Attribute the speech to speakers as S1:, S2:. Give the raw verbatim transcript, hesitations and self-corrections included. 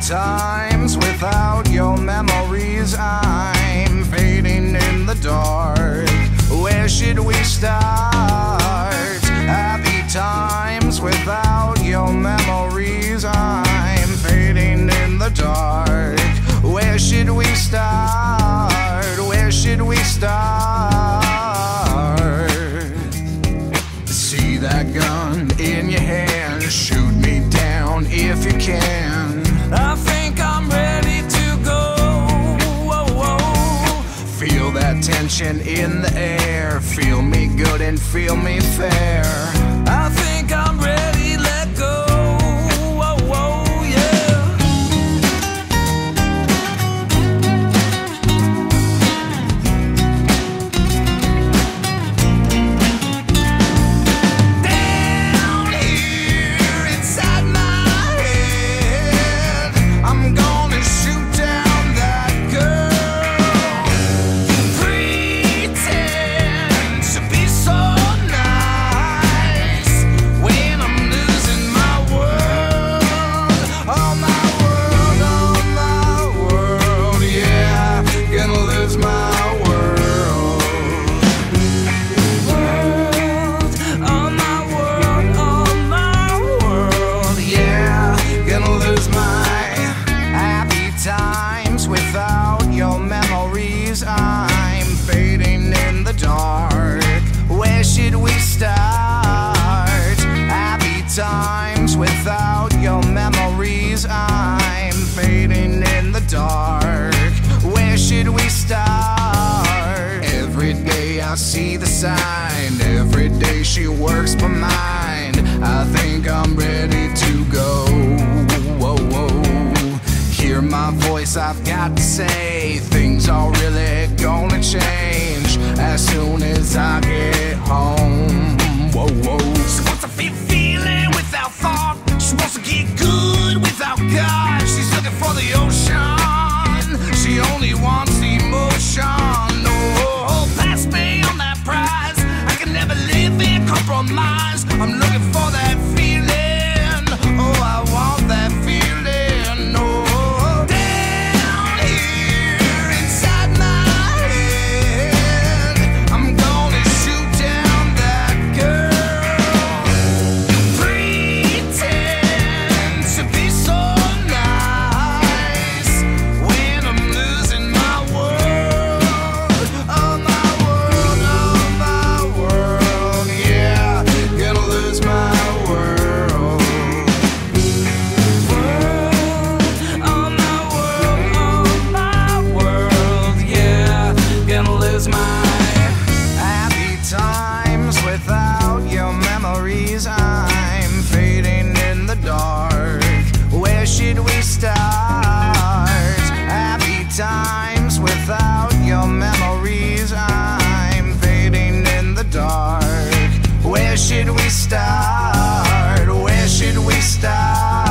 S1: times without your memories. I'm fading in the dark. Where should we start? Happy times without your memories. I'm fading in the dark. Where should we start? Where should we start? See that gun in your hand? Shoot me down if you can.
S2: I think I'm ready to go. Whoa, whoa.
S1: Feel that tension in the air. Feel me good and feel me fair.
S2: I think I'm ready, let go. Whoa, whoa, I'm fading in the dark. Where should we start? Happy times without your memories. I'm fading in the dark. Where should we start? Every day I see the sign. Every day she works my mind. I think I'm ready to go. Whoa, whoa. Hear my voice, I've got to say things are really gonna change as soon as I get home. Whoa, whoa. She wants to feel feeling without thought. She wants to get good without God. She's looking for the ocean. She only wants emotion. Oh, pass me on that prize. I can never live in compromise. I'm looking for that feeling. Oh, I want that feeling. I'm fading in the dark. Where should we start? Happy times without your memories. I'm fading in the dark. Where should we start? Where should we start?